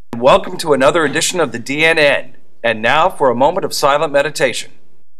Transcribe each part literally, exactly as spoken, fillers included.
Welcome to another edition of the D N N. And now for a moment of silent meditation.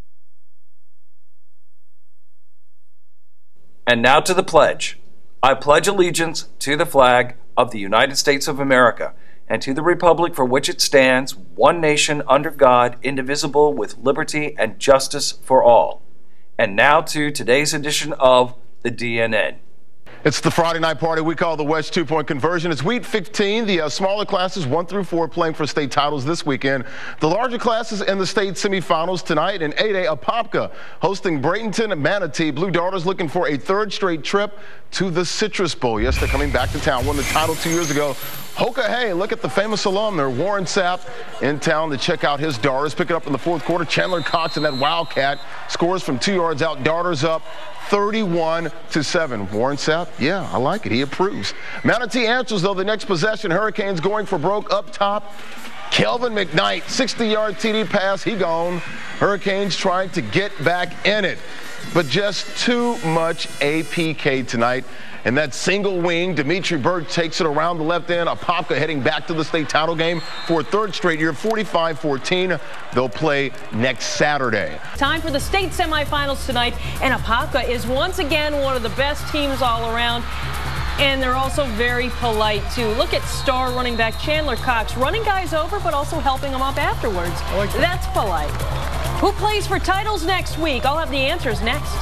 And now to the pledge. I pledge allegiance to the flag of the United States of America and to the republic for which it stands, one nation under God, indivisible, with liberty and justice for all. And now to today's edition of the D N N. It's the Friday night party we call the West two-point conversion. It's week fifteen. The uh, smaller classes, one through four, playing for state titles this weekend. The larger classes in the state semifinals tonight. In eight A, Apopka hosting Bradenton and Manatee. Blue Darters looking for a third straight trip to the Citrus Bowl. Yes, they're coming back to town. Won the title two years ago. Hoka, hey, look at the famous alum there, Warren Sapp, in town to check out his Darters. Pick it up in the fourth quarter. Chandler Cox and that Wildcat scores from two yards out. Darters up thirty-one to seven. Warren Sapp, yeah, I like it. He approves. Manatee answers, though, the next possession. Hurricanes going for broke up top. Kelvin McKnight, sixty-yard T D pass. He gone. Hurricanes trying to get back in it, but just too much A P K tonight. And that single wing, Dimitri Birch takes it around the left end. Apopka heading back to the state title game for a third straight year, forty-five fourteen. They'll play next Saturday. Time for the state semifinals tonight, and Apopka is once again one of the best teams all around. And they're also very polite, too. Look at star running back Chandler Cox, running guys over, but also helping them up afterwards. I like that. That's polite. Who plays for titles next week? I'll have the answers next.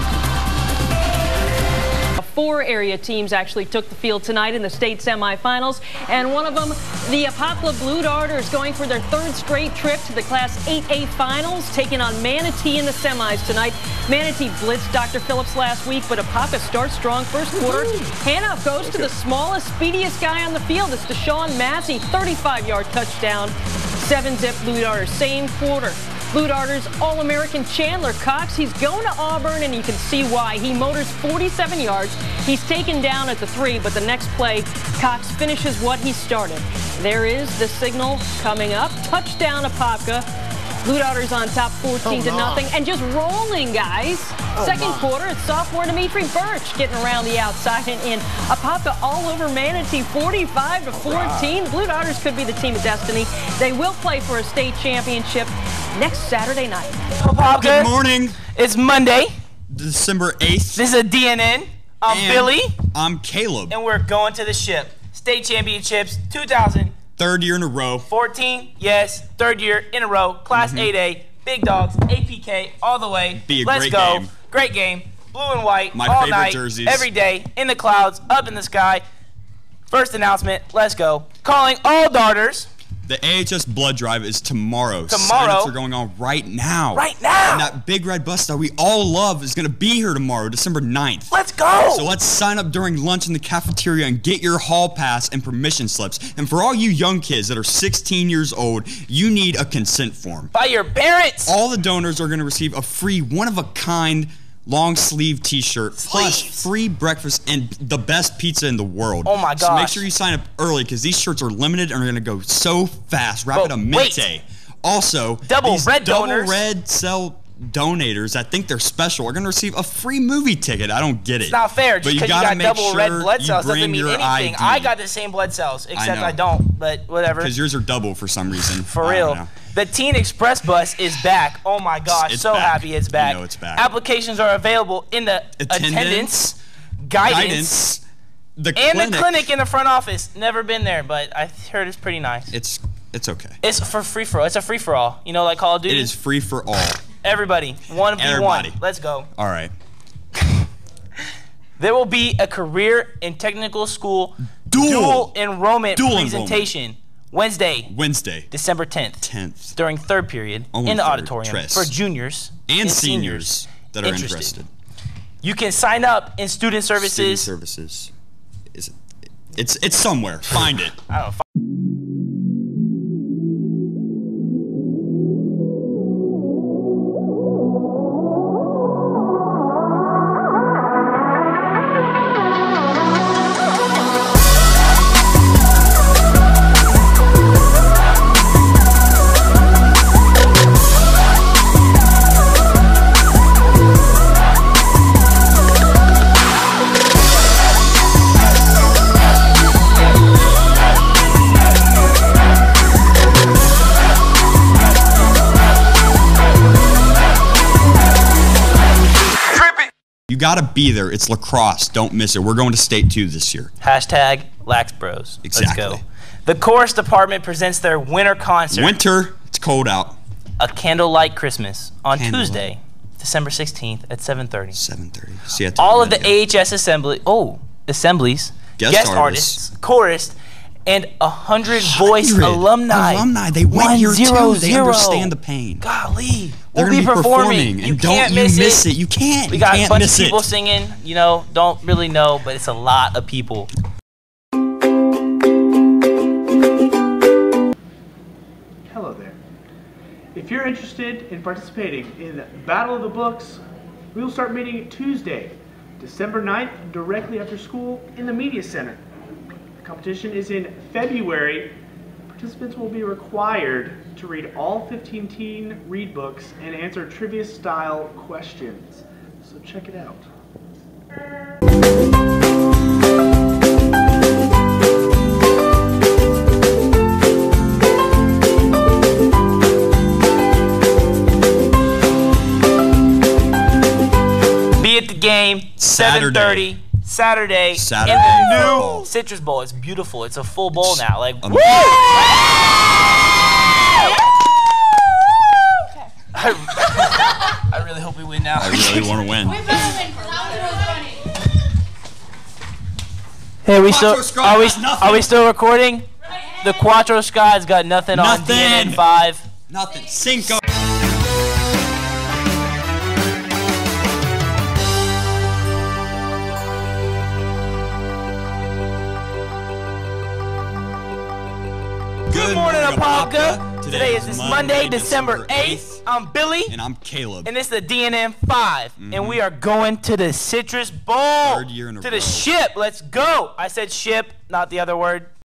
Four area teams actually took the field tonight in the state semifinals, and one of them, the Apopka Blue Darters, going for their third straight trip to the Class eight A finals, taking on Manatee in the semis tonight. Manatee blitzed Doctor Phillips last week, but Apopka starts strong first quarter. Handoff goes to the smallest, speediest guy on the field. It's Deshaun Massey, thirty-five-yard touchdown. Seven-zip Blue Darters, same quarter. Blue Darters All-American Chandler Cox, he's going to Auburn, and you can see why. He motors forty-seven yards. He's taken down at the three, but the next play, Cox finishes what he started. There is the signal coming up. Touchdown Apopka. Blue Darters on top fourteen to nothing, and just rolling, guys. Oh, Second my. quarter, it's sophomore Dimitri Birch getting around the outside and in. Apopka all over Manatee, forty-five to fourteen. Blue Darters could be the team of destiny. They will play for a state championship next Saturday night. Apopka. Good morning. It's Monday, December eighth. This is a D N N. I'm and Billy. I'm Caleb. And we're going to the ship. State championships two thousand. Third year in a row. fourteen, yes, third year in a row. Class mm-hmm. eight A, big dogs, A P K, all the way. Be a Let's great go. game. Great game. Blue and white, My all favorite night, jerseys. every day, in the clouds, up in the sky. First announcement, let's go. Calling all Darters. The A H S blood drive is tomorrow. Tomorrow. Signups are going on right now. Right now. And that big red bus that we all love is going to be here tomorrow, December ninth. Let's go. So let's sign up during lunch in the cafeteria and get your hall pass and permission slips. And for all you young kids that are sixteen years old, you need a consent form. By your parents. All the donors are going to receive a free one-of-a-kind long sleeve t-shirt plus free breakfast and the best pizza in the world. Oh my gosh. So make sure you sign up early because these shirts are limited and are going to go so fast. Wrap it a minute day. Also, double these red double donors. red cell donators that think they're special are going to receive a free movie ticket. I don't get it. It's not fair. Just because you, you got make double sure red blood cells you doesn't mean anything. I D. I got the same blood cells, except I, I I don't, but whatever. Because yours are double for some reason. For I real. The Teen Express bus is back. Oh my gosh, it's so back. happy it's back. You know it's back. Applications are available in the attendance, attendance guidance, guidance the and clinic. the clinic in the front office. Never been there, but I heard it's pretty nice. It's it's okay. It's for free for all. It's a free for all. You know, like Call of Duty. It is free for all. Everybody, one v one. Everybody. Let's go. All right. There will be a career and technical school dual, dual enrollment dual presentation enrollment. Wednesday, Wednesday, December tenth, tenth, during third period Only in the third, auditorium Tress. for juniors and, and seniors, seniors that are interested. interested. You can sign up in student services. Student services. Is it? It's it's somewhere. Find it. I don't know. gotta be there. It's lacrosse. Don't miss it. We're going to state two this year. Hashtag Lax Bros. Exactly. Let's go. The chorus department presents their winter concert. Winter. It's cold out. A Candlelight Christmas on Candlelight. Tuesday, December sixteenth at seven thirty. seven thirty. See, All of the A H S assembly, oh, assemblies, guest, guest artists, artists, chorus, and a hundred voice alumni. Alumni. They went One, here zero, too. They zero. understand the pain. Golly, They're we'll be gonna be performing. and You don't can't you miss, miss it. it. You can't. We you got can't a bunch miss of people it. singing. You know, don't really know, but it's a lot of people. Hello there. If you're interested in participating in Battle of the Books, we will start meeting Tuesday, December ninth, directly after school in the Media Center. The competition is in February. Participants will be required to read all fifteen teen read books and answer trivia-style questions. So check it out. Be at the game, seven thirty, Saturday, Saturday in the new football. Citrus Bowl. It's beautiful. It's a full bowl now. Like, Um, woo! I, I really hope we win now. I really want to win. Hey, we still Quattro Squad are we got nothing. are we still recording? The Quattro Squad's got nothing, on D N N Nothing. five. Nothing. Cinco. Good morning, Apopka. Today is this Monday, December eighth. I'm Billy, And I'm Caleb. and this is the D N N five, and we are going to the Citrus Bowl. Third year in a to row. the ship. Let's go. I said ship, not the other word.